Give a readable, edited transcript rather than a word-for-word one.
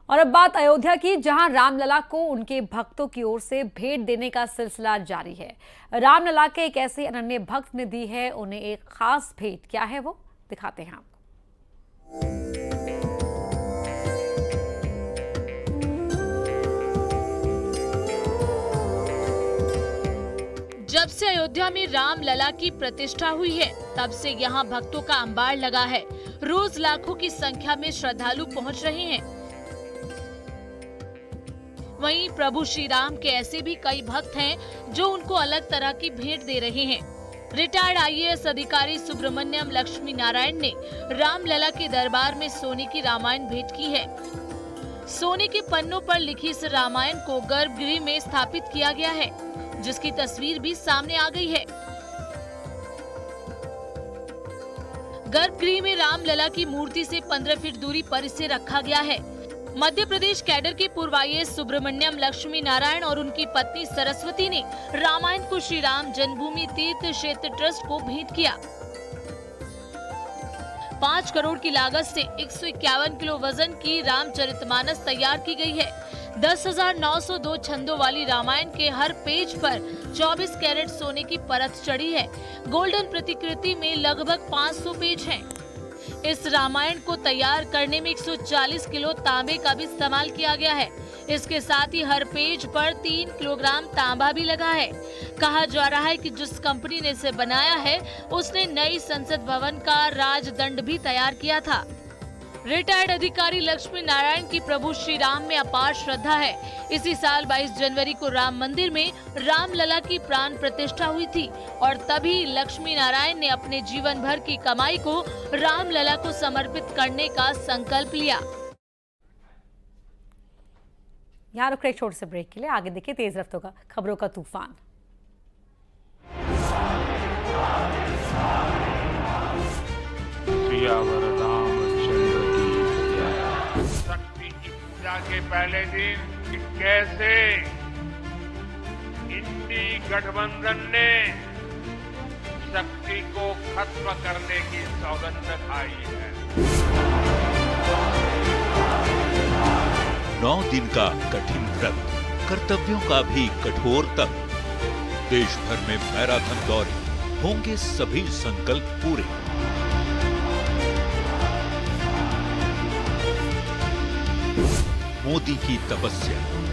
और अब बात अयोध्या की, जहां रामलला को उनके भक्तों की ओर से भेंट देने का सिलसिला जारी है। रामलला के एक ऐसे अनन्य भक्त ने दी है उन्हें एक खास भेंट। क्या है वो, दिखाते हैं आपको। जब से अयोध्या में रामलला की प्रतिष्ठा हुई है, तब से यहाँ भक्तों का अंबार लगा है। रोज लाखों की संख्या में श्रद्धालु पहुँच रहे हैं। वहीं प्रभु श्री राम के ऐसे भी कई भक्त हैं जो उनको अलग तरह की भेंट दे रहे हैं। रिटायर्ड IAS अधिकारी सुब्रमण्यम लक्ष्मी नारायण ने रामलला के दरबार में सोने की रामायण भेंट की है। सोने के पन्नों पर लिखी इस रामायण को गर्भगृह में स्थापित किया गया है, जिसकी तस्वीर भी सामने आ गई है। गर्भगृह में रामलला की मूर्ति से 15 फीट दूरी पर इसे रखा गया है। मध्य प्रदेश कैडर के पूर्व IAS सुब्रमण्यम लक्ष्मी नारायण और उनकी पत्नी सरस्वती ने रामायण को श्री राम जन्मभूमि तीर्थ क्षेत्र ट्रस्ट को भेंट किया। 5 करोड़ की लागत से 151 किलो वजन की रामचरितमानस तैयार की गई है। 10,902 छंदों वाली रामायण के हर पेज पर 24 कैरेट सोने की परत चढ़ी है। गोल्डन प्रतिकृति में लगभग 500 पेज हैं। इस रामायण को तैयार करने में 140 किलो तांबे का भी इस्तेमाल किया गया है। इसके साथ ही हर पेज पर 3 किलोग्राम तांबा भी लगा है। कहा जा रहा है कि जिस कंपनी ने इसे बनाया है, उसने नई संसद भवन का राजदंड भी तैयार किया था। रिटायर्ड अधिकारी लक्ष्मी नारायण की प्रभु श्री राम में अपार श्रद्धा है। इसी साल 22 जनवरी को राम मंदिर में रामलला की प्राण प्रतिष्ठा हुई थी और तभी लक्ष्मी नारायण ने अपने जीवन भर की कमाई को रामलला को समर्पित करने का संकल्प लिया। यहाँ रुक रहे एक छोटे से ब्रेक के लिए, आगे देखिए तेज रफ्तों का खबरों का तूफान। शक्ति की पूजा के पहले दिन कैसे इंडी गठबंधन ने शक्ति को खत्म करने की सौगंध खाई है। 9 दिन का कठिन व्रत, कर्तव्यों का भी कठोर तप। देश भर में मैराथन दौरे, होंगे सभी संकल्प पूरे। मोदी की तपस्या,